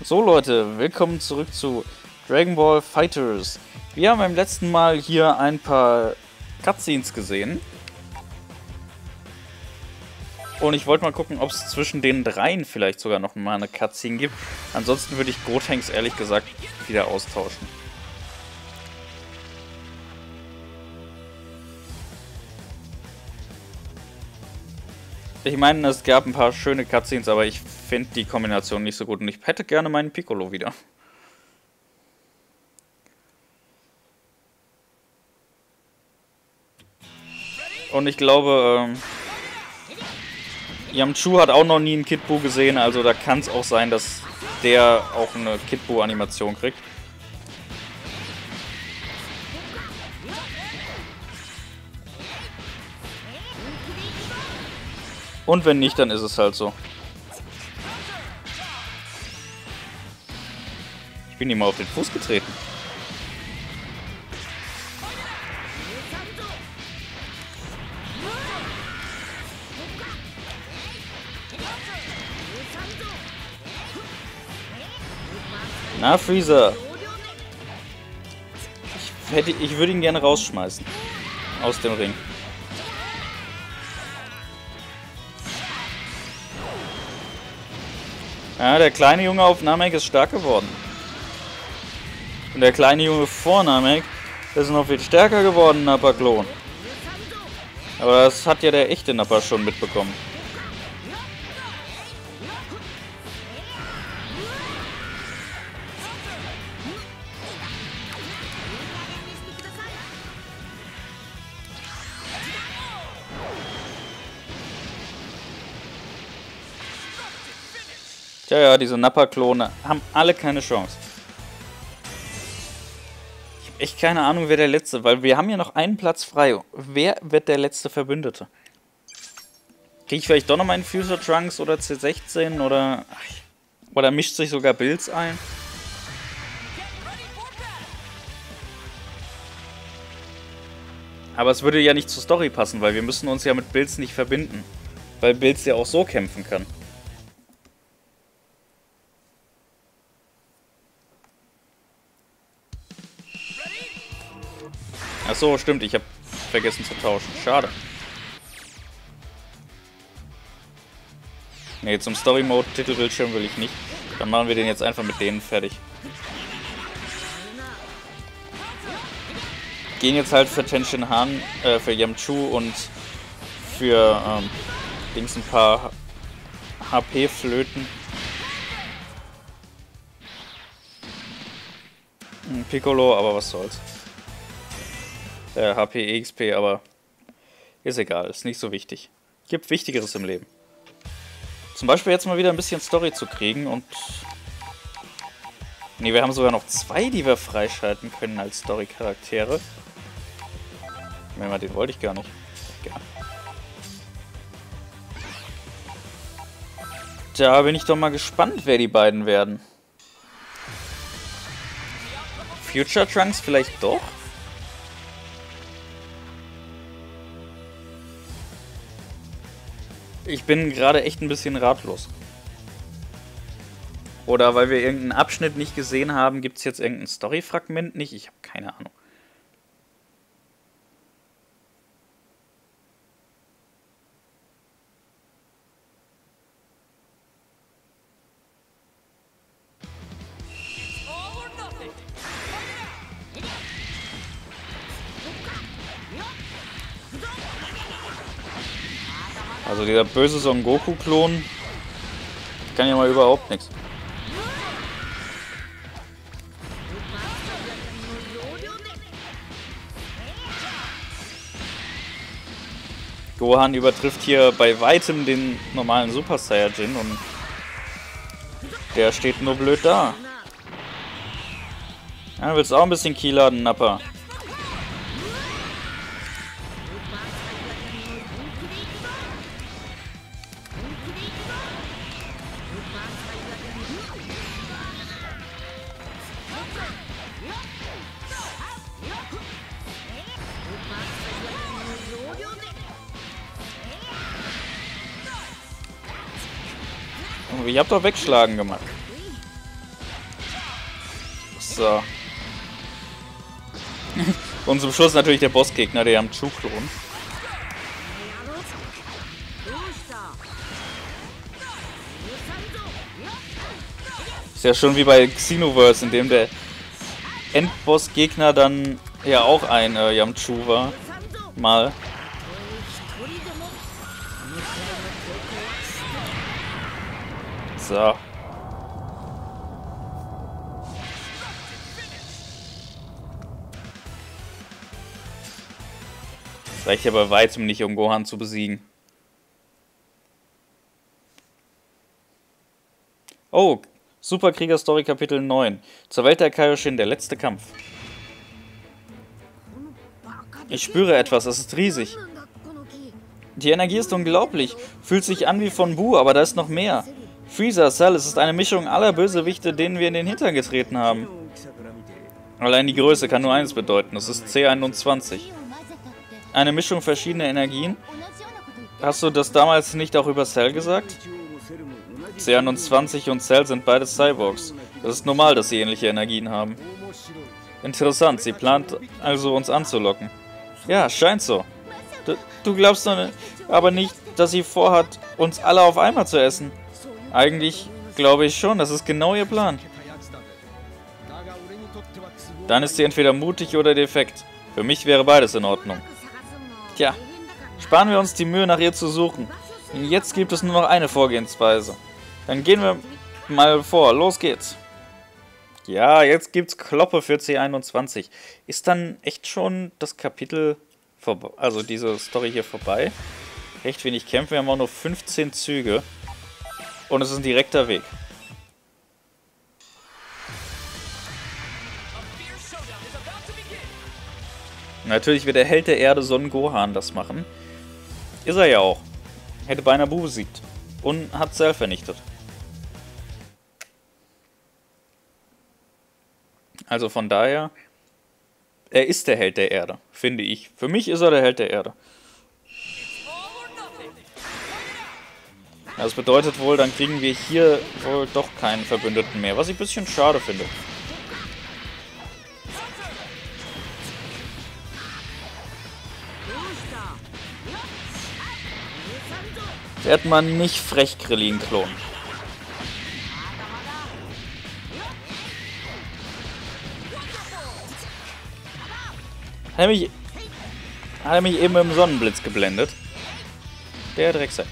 So Leute, willkommen zurück zu Dragon Ball FighterZ. Wir haben beim letzten Mal hier ein paar Cutscenes gesehen. Und ich wollte mal gucken, ob es zwischen den dreien vielleicht sogar noch mal eine Cutscene gibt. Ansonsten würde ich Gotenks ehrlich gesagt wieder austauschen. Ich meine, es gab ein paar schöne Cutscenes, aber ich finde die Kombination nicht so gut. Und ich hätte gerne meinen Piccolo wieder. Und ich glaube, Yamchu hat auch noch nie einen Kid Buu gesehen, also da kann es auch sein, dass der auch eine Kid Buu Animation kriegt. Und wenn nicht, dann ist es halt so. Ich bin ihm mal auf den Fuß getreten. Na, Freezer. Ich würde ihn gerne rausschmeißen. Aus dem Ring. Ja, der kleine Junge auf Namek ist stark geworden. Und der kleine Junge vor Namek ist noch viel stärker geworden, Nappa-Klon. Aber das hat ja der echte Nappa schon mitbekommen. Tja, ja, diese Nappa-Klone haben alle keine Chance. Ich habe echt keine Ahnung, wer der Letzte, weil wir haben ja noch einen Platz frei. Wer wird der letzte Verbündete? Kriege ich vielleicht doch noch meinen Future Trunks oder C16 oder... Oder mischt sich sogar Bills ein? Aber es würde ja nicht zur Story passen, weil wir müssen uns ja mit Bills nicht verbinden. Weil Bills ja auch so kämpfen kann. Achso, stimmt, ich habe vergessen zu tauschen. Schade. Ne, zum Story-Mode Titelbildschirm will ich nicht. Dann machen wir den jetzt einfach mit denen fertig. Gehen jetzt halt für Tenshin Han, für Yamchu und für Dings ein paar HP flöten. Piccolo, aber was soll's. HP, XP, aber ist egal, ist nicht so wichtig. Gibt Wichtigeres im Leben. Zum Beispiel jetzt mal wieder ein bisschen Story zu kriegen und... Ne, wir haben sogar noch 2, die wir freischalten können als Story-Charaktere. Den wollte ich gar nicht. Ja. Da bin ich doch mal gespannt, wer die beiden werden. Future Trunks vielleicht doch? Ich bin gerade echt ein bisschen ratlos. Oder weil wir irgendeinen Abschnitt nicht gesehen haben, gibt es jetzt irgendein Story-Fragment nicht? Ich habe keine Ahnung. Also dieser böse Son Goku-Klon kann ja mal überhaupt nichts. Gohan übertrifft hier bei weitem den normalen Super Saiyajin und der steht nur blöd da. Ja, willst du auch ein bisschen Ki laden, Nappa? Ich hab doch Wegschlagen gemacht. So. Und zum Schluss natürlich der Bossgegner, der Yamchu-Klon. Ist ja schon wie bei Xenoverse, in dem der Endbossgegner dann ja auch ein Yamchu war. Mal. So. Das reicht ja bei weitem nicht, um Gohan zu besiegen. Oh, Superkrieger-Story Kapitel 9. Zur Welt der Kaioshin, der letzte Kampf. Ich spüre etwas, es ist riesig. Die Energie ist unglaublich. Fühlt sich an wie von Buu, aber da ist noch mehr. Freezer, Cell, es ist eine Mischung aller Bösewichte, denen wir in den Hintern getreten haben. Allein die Größe kann nur eines bedeuten, es ist C21. Eine Mischung verschiedener Energien? Hast du das damals nicht auch über Cell gesagt? C21 und Cell sind beide Cyborgs. Es ist normal, dass sie ähnliche Energien haben. Interessant, sie plant also uns anzulocken. Ja, scheint so. Du glaubst aber nicht, dass sie vorhat, uns alle auf einmal zu essen. Eigentlich glaube ich schon, das ist genau ihr Plan. Dann ist sie entweder mutig oder defekt. Für mich wäre beides in Ordnung. Tja, sparen wir uns die Mühe, nach ihr zu suchen. Jetzt gibt es nur noch eine Vorgehensweise. Dann gehen wir mal vor. Los geht's. Ja, jetzt gibt's Kloppe für C21. Ist dann echt schon das Kapitel vorbei, also diese Story hier vorbei? Recht wenig Kämpfe, wir haben auch nur 15 Züge. Und es ist ein direkter Weg. Natürlich wird der Held der Erde Son Gohan das machen. Ist er ja auch. Hätte beinahe Buu besiegt. Und hat Cell vernichtet. Also von daher, er ist der Held der Erde, finde ich. Für mich ist er der Held der Erde. Das bedeutet wohl, dann kriegen wir hier wohl doch keinen Verbündeten mehr, was ich ein bisschen schade finde. Wird man nicht frech Krillin klonen. Hat er mich eben im Sonnenblitz geblendet. Der Drecksack.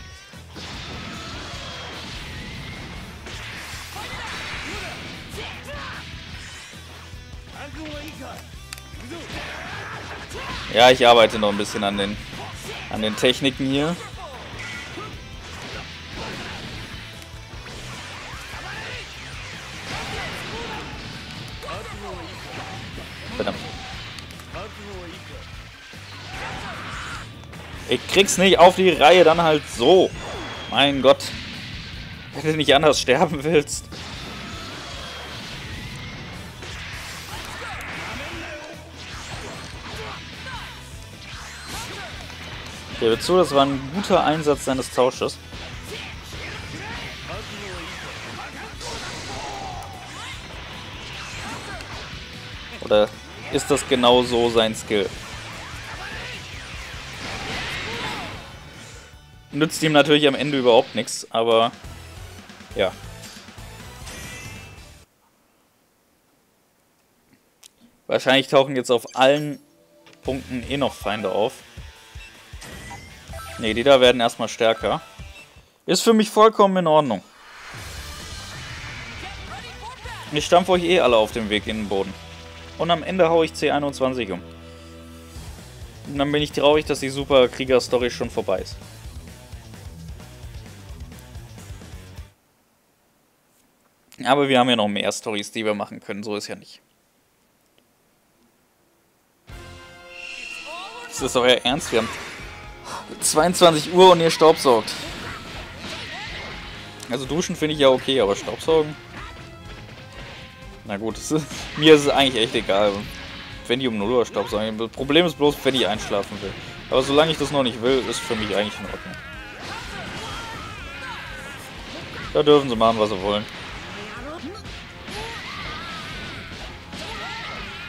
Ja, ich arbeite noch ein bisschen an den Techniken hier. Verdammt. Ich krieg's nicht auf die Reihe, dann halt so. Mein Gott. Wenn du nicht anders sterben willst. Ich gebe zu, das war ein guter Einsatz seines Tausches. Oder ist das genau so sein Skill? Nützt ihm natürlich am Ende überhaupt nichts, aber ja. Wahrscheinlich tauchen jetzt auf allen Punkten eh noch Feinde auf. Ne, die da werden erstmal stärker. Ist für mich vollkommen in Ordnung. Ich stampfe euch eh alle auf dem Weg in den Boden. Und am Ende haue ich C21 um. Und dann bin ich traurig, dass die Superkrieger-Story schon vorbei ist. Aber wir haben ja noch mehr Storys, die wir machen können. So ist ja nicht. Ist das euer Ernst? Wir haben 22 Uhr und ihr staubsaugt. Also duschen finde ich ja okay, aber staubsaugen? Na gut, mir ist es eigentlich echt egal. Wenn die um 0 Uhr staubsaugen. Das Problem ist bloß, wenn ich einschlafen will. Aber solange ich das noch nicht will, ist für mich eigentlich in Ordnung. Da dürfen sie machen, was sie wollen.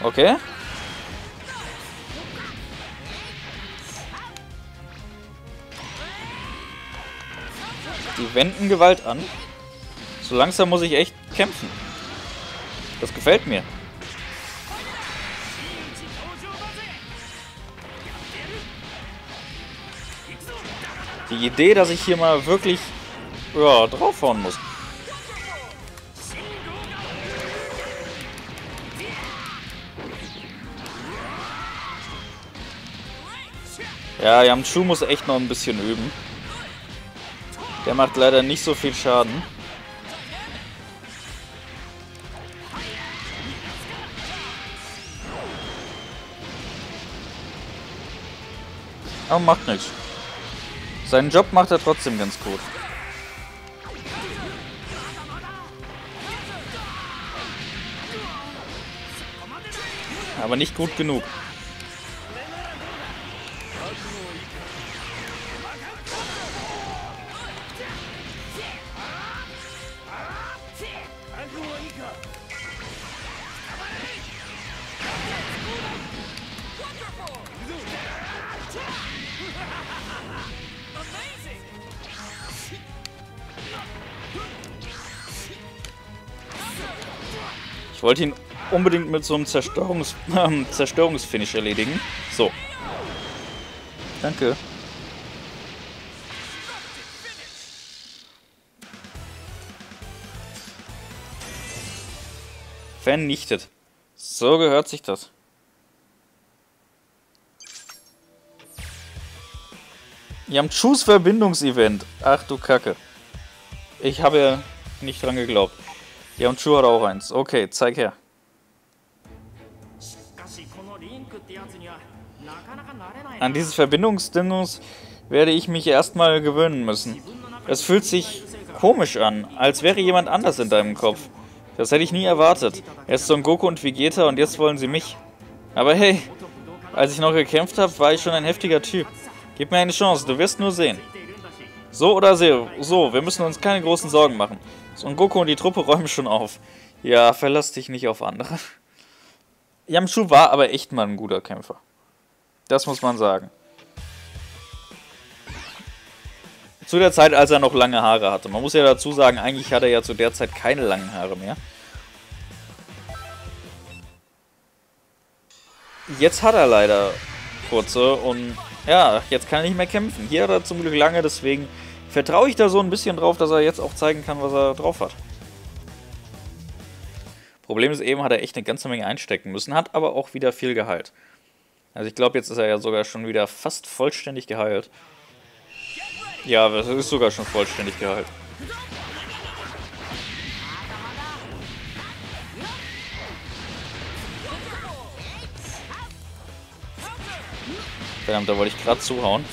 Okay. Die wenden Gewalt an. So langsam muss ich echt kämpfen. Das gefällt mir. Die Idee, dass ich hier mal wirklich draufhauen muss. Ja, Yamchu muss echt noch ein bisschen üben. Der macht leider nicht so viel Schaden. Aber macht nichts. Seinen Job macht er trotzdem ganz gut. Aber nicht gut genug. Ich wollte ihn unbedingt mit so einem Zerstörungsfinish erledigen. So. Danke. Vernichtet. So gehört sich das. Yamchus Verbindungsevent. Ach du Kacke. Ich habe ja nicht dran geglaubt. Yamchu hat auch eins. Okay, zeig her. An dieses Verbindungsdingens werde ich mich erstmal gewöhnen müssen. Es fühlt sich komisch an, als wäre jemand anders in deinem Kopf. Das hätte ich nie erwartet. Erst Son Goku und Vegeta und jetzt wollen sie mich. Aber hey, als ich noch gekämpft habe, war ich schon ein heftiger Typ. Gib mir eine Chance, du wirst nur sehen. So oder so, wir müssen uns keine großen Sorgen machen. Son Goku und die Truppe räumen schon auf. Ja, verlass dich nicht auf andere. Yamchu war aber echt mal ein guter Kämpfer. Das muss man sagen. Zu der Zeit, als er noch lange Haare hatte. Man muss ja dazu sagen, eigentlich hat er ja zu der Zeit keine langen Haare mehr. Jetzt hat er leider kurze und ja, jetzt kann er nicht mehr kämpfen. Hier hat er zum Glück lange, deswegen vertraue ich da so ein bisschen drauf, dass er jetzt auch zeigen kann, was er drauf hat. Problem ist eben, hat er echt eine ganze Menge einstecken müssen, hat aber auch wieder viel geheilt. Also ich glaube, jetzt ist er ja sogar schon wieder fast vollständig geheilt. Ja, das ist sogar schon vollständig geheilt. Verdammt, da wollte ich gerade zuhauen.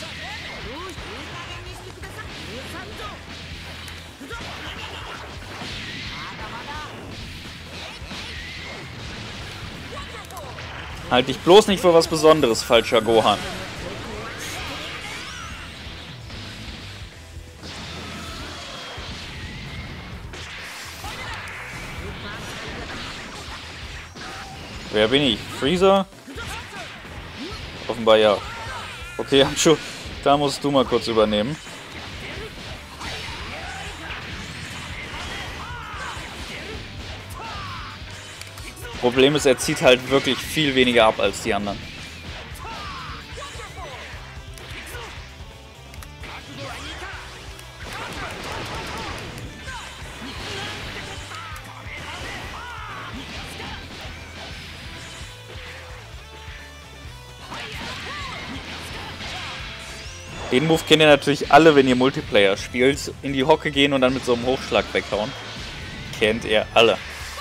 Halt dich bloß nicht für was Besonderes, falscher Gohan. Wer bin ich? Freezer? Offenbar ja. Okay, Yamchu, da musst du mal kurz übernehmen. Problem ist, er zieht halt wirklich viel weniger ab als die anderen. Den Move kennt ihr natürlich alle, wenn ihr Multiplayer spielt. In die Hocke gehen und dann mit so einem Hochschlag weghauen. Kennt ihr alle.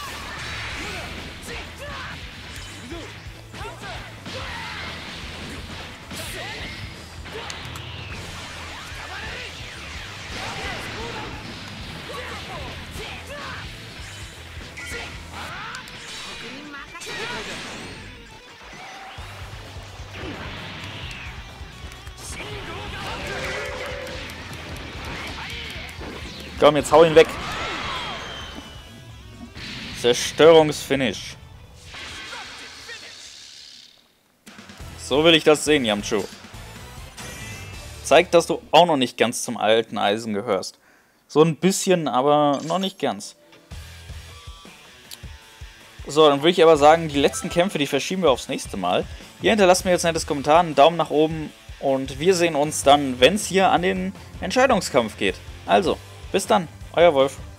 Komm, jetzt hau ihn weg. So will ich das sehen, Yamchu. Zeigt, dass du auch noch nicht ganz zum alten Eisen gehörst. So ein bisschen, aber noch nicht ganz. So, dann würde ich aber sagen, die letzten Kämpfe, die verschieben wir aufs nächste Mal. Ihr hinterlasst mir jetzt ein nettes Kommentar, einen Daumen nach oben und wir sehen uns dann, wenn es hier an den Entscheidungskampf geht. Also, bis dann, euer Wolf.